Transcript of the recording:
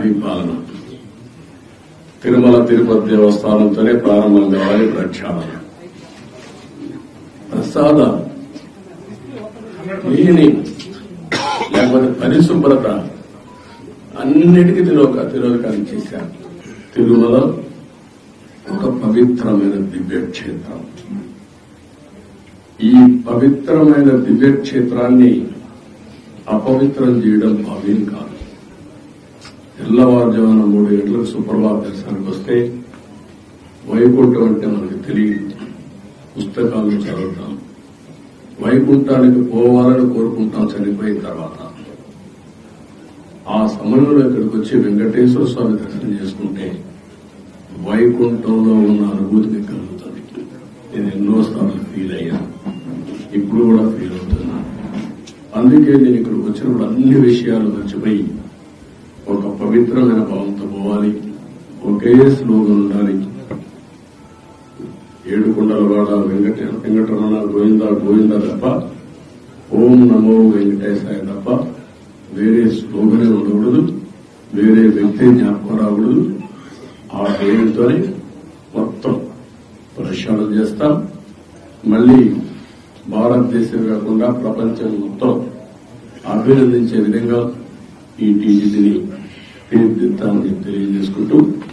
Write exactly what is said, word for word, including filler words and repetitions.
పరిపాలన. తిరుమల తిరుపతి దేవస్థానంతోనే ప్రారంభం కావాలి ప్రక్షాళన. ప్రసాద క్లీనింగ్ లేకపోతే పరిశుభ్రత అన్నిటికీ తిరోక తిరోధకాలు చేశారు. తిరుమల ఒక పవిత్రమైన దివ్యక్షేత్రం. ఈ పవిత్రమైన దివ్యక్షేత్రాన్ని అపవిత్రం చేయడం భావ్యం కాదు. తెల్లవారుజామున మూడు గంటలకు సుప్రభాత దర్శనానికి వస్తే వైకుంఠం అంటే మనకు తెలియదు. పుస్తకాలను చదువుతాం, వైకుంఠానికి పోవాలని కోరుకుంటాం చనిపోయిన తర్వాత. ఆ సమయంలో ఇక్కడికి వచ్చి వెంకటేశ్వర స్వామి దర్శనం చేసుకుంటే వైకుంఠంలో ఉన్న అనుభూతిని కలుగుతుంది. నేను ఎన్నోసార్లు ఫీల్ అయ్యా, ఇప్పుడు కూడా ఫీల్ అవుతున్నా. అందుకే నేను ఇక్కడికి వచ్చినప్పుడు అన్ని విషయాలు మర్చిపోయి ఒక పవిత్రమైన భావంతో పోవాలి, ఒకే స్లోగన్ ఉండాలి. ఏడుకొండలవాడ వెంకట వెంకటరమణ గోవింద గోవింద తప్ప, ఓం నమో వెంకటేశాయ తప్ప వేరే స్లోగనే ఉండకూడదు, వేరే వ్యక్తి జ్ఞాపకం రాకూడదు. ఆ పేరుతోనే మొత్తం ప్రక్షాళన చేస్తాం. మళ్లీ భారతదేశం కాకుండా ప్రపంచం మొత్తం అభినందించే విధంగా ఈ టీజీని తీర్చిదిద్దామని తెలియజేసుకుంటూ